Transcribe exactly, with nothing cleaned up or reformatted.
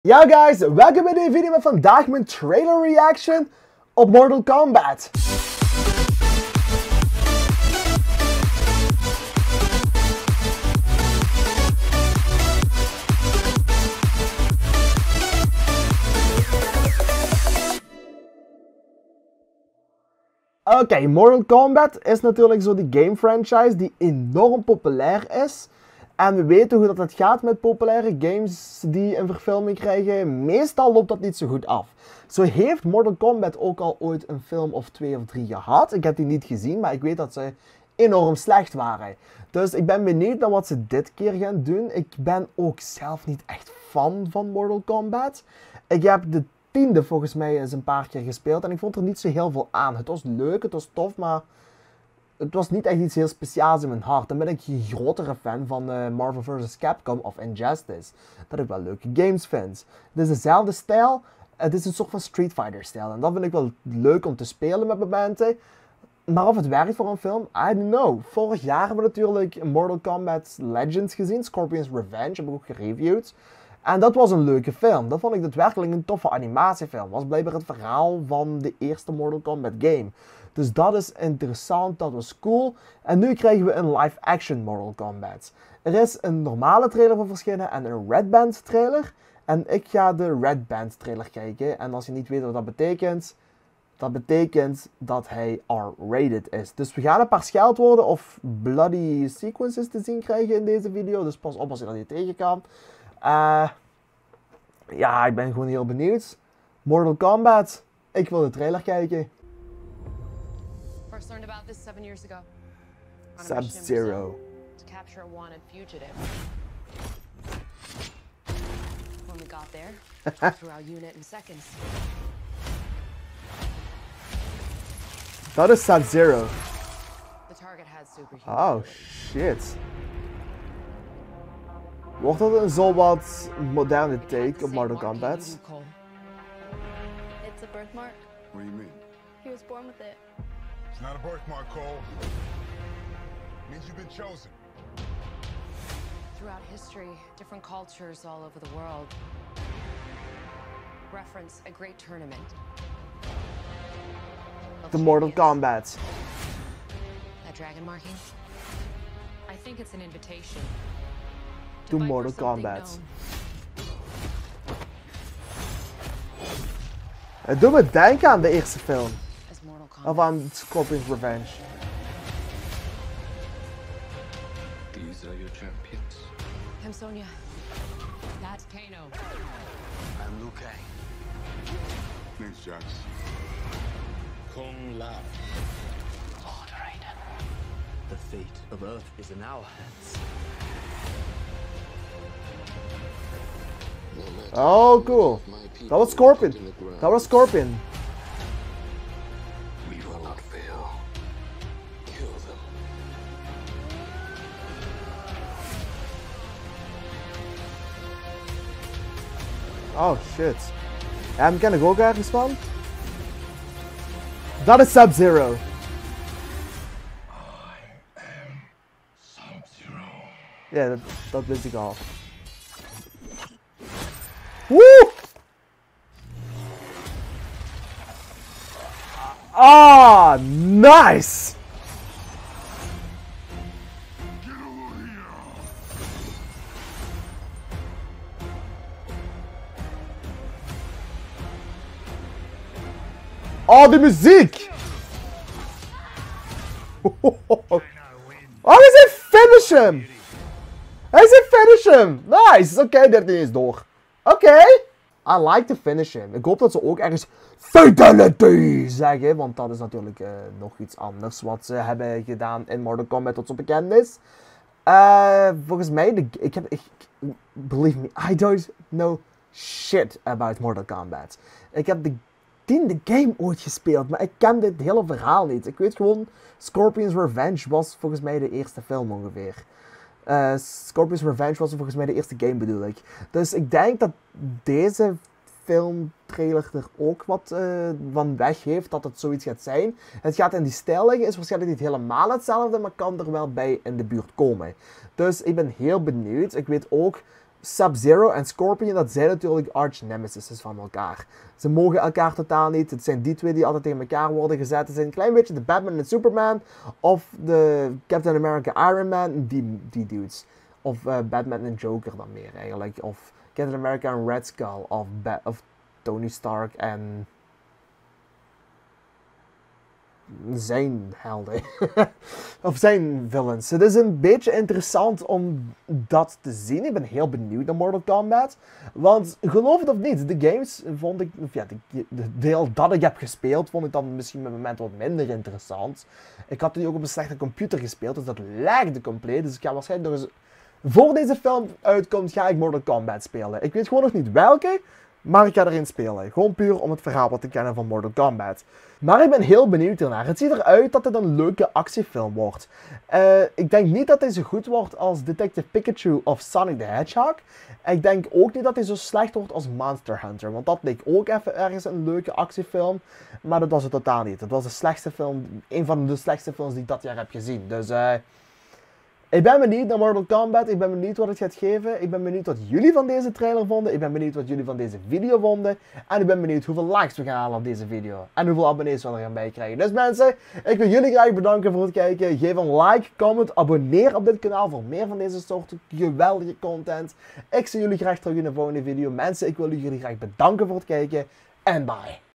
Ja guys, welkom bij deze video met vandaag mijn trailer reaction op Mortal Kombat. Oké, okay, Mortal Kombat is natuurlijk zo die game franchise die enorm populair is. En we weten hoe dat het gaat met populaire games die een verfilming krijgen. Meestal loopt dat niet zo goed af. Zo heeft Mortal Kombat ook al ooit een film of twee of drie gehad. Ik heb die niet gezien, maar ik weet dat ze enorm slecht waren. Dus ik ben benieuwd naar wat ze dit keer gaan doen. Ik ben ook zelf niet echt fan van Mortal Kombat. Ik heb de tiende volgens mij eens een paar keer gespeeld en ik vond er niet zo heel veel aan. Het was leuk, het was tof, maar het was niet echt iets heel speciaals in mijn hart. Dan ben ik een grotere fan van uh, Marvel versus. Capcom of Injustice. Dat ik wel leuke games vind. Het is dezelfde stijl. Het is een soort van Street Fighter stijl. En dat vind ik wel leuk om te spelen met momenten. Maar of het werkt voor een film, I don't know. Vorig jaar hebben we natuurlijk Mortal Kombat Legends gezien. Scorpion's Revenge, heb ik ook gereviewd. En dat was een leuke film. Dat vond ik daadwerkelijk een toffe animatiefilm. Dat was blijkbaar het verhaal van de eerste Mortal Kombat game. Dus dat is interessant, dat was cool. En nu krijgen we een live-action Mortal Kombat. Er is een normale trailer voor verschenen en een Red Band trailer. En ik ga de Red Band trailer kijken. En als je niet weet wat dat betekent, dat betekent dat hij R-rated is. Dus we gaan een paar scheldwoorden of bloody sequences te zien krijgen in deze video. Dus pas op als je dat niet tegen kan. Uh, ja, ik ben gewoon heel benieuwd. Mortal Kombat. Ik wil de trailer kijken. First learned about this seven years ago. Sub-Zero. To capture a wanted fugitive. When we got there, threw our unit in seconds. Dat is Sub-Zero. The target had superhuman. Oh shit. Wordt dat een zo wat moderne take op Mortal Kombat? It's a birthmark. What do you mean? He was born with it. It's not a birthmark, Cole. It means you've been chosen. Throughout history, different cultures all over the world reference a great tournament. The Mortal Kombat. That dragon marking? I think it's an invitation. To Mortal Kombat. Het doet me denken aan de eerste film. Of aan Scorpion's Revenge. These are your champions. I'm Sonya. That's Kano. I'm Liu Kang. Thanks, Jax. Kung Lao. Lord Raiden. The fate of Earth is in our hands. Oh, cool. Dat was Scorpion. Dat was Scorpion. We will not fail. Kill them. Oh shit. Ja, hem ken ik ook ergens van. Dat is Sub-Zero. I am Sub-Zero. Ja, dat, dat wist ik al. Woe! Ah, nice! Oh, de muziek! Oh, hij zei finish hem! Hij zei finish hem! Nice! Oké, okay, dertien is door. Oké! Okay. I like to finish him. Ik hoop dat ze ook ergens fatality zeggen, want dat is natuurlijk uh, nog iets anders wat ze hebben gedaan in Mortal Kombat tot zo bekend is. Uh, volgens mij, de, ik heb, ik, believe me, I don't know shit about Mortal Kombat. Ik heb de tiende game ooit gespeeld, maar ik ken dit hele verhaal niet. Ik weet gewoon, Scorpion's Revenge was volgens mij de eerste film ongeveer. Uh, Scorpion's Revenge was volgens mij de eerste game, bedoel ik. Dus ik denk dat deze filmtrailer er ook wat uh, van weg heeft dat het zoiets gaat zijn. Het gaat in die stijl liggen, is waarschijnlijk niet helemaal hetzelfde, maar kan er wel bij in de buurt komen. Dus ik ben heel benieuwd. Ik weet ook Sub-Zero en Scorpion, dat zijn natuurlijk arch nemesis van elkaar. Ze mogen elkaar totaal niet. Het zijn die twee die altijd tegen elkaar worden gezet. Het zijn een klein beetje de Batman en Superman. Of de Captain America Iron Man. Die, die dudes. Of uh, Batman en Joker dan meer eigenlijk. Of Captain America en Red Skull. Of, Ba- of Tony Stark en... zijn helden. Of zijn villains. Het is een beetje interessant om dat te zien. Ik ben heel benieuwd naar Mortal Kombat. Want geloof het of niet, de games vond ik... Of ja, de, de deel dat ik heb gespeeld, vond ik dan misschien met moment wat minder interessant. Ik had die ook op een slechte computer gespeeld, dus dat lagde compleet. Dus ik ga waarschijnlijk nog eens... Voor deze film uitkomt, ga ik Mortal Kombat spelen. Ik weet gewoon nog niet welke, maar ik ga erin spelen. Gewoon puur om het verhaal wat te kennen van Mortal Kombat. Maar ik ben heel benieuwd hiernaar. Het ziet eruit dat het een leuke actiefilm wordt. Uh, ik denk niet dat hij zo goed wordt als Detective Pikachu of Sonic the Hedgehog. Ik denk ook niet dat hij zo slecht wordt als Monster Hunter. Want dat leek ook even ergens een leuke actiefilm. Maar dat was het totaal niet. Het was de slechtste film, een van de slechtste films die ik dat jaar heb gezien. Dus... Uh, Ik ben benieuwd naar Mortal Kombat, ik ben benieuwd wat het gaat geven, ik ben benieuwd wat jullie van deze trailer vonden, ik ben benieuwd wat jullie van deze video vonden en ik ben benieuwd hoeveel likes we gaan halen op deze video en hoeveel abonnees we er gaan bij krijgen. Dus mensen, ik wil jullie graag bedanken voor het kijken, geef een like, comment, abonneer op dit kanaal voor meer van deze soort geweldige content. Ik zie jullie graag terug in de volgende video. Mensen, ik wil jullie graag bedanken voor het kijken en bye.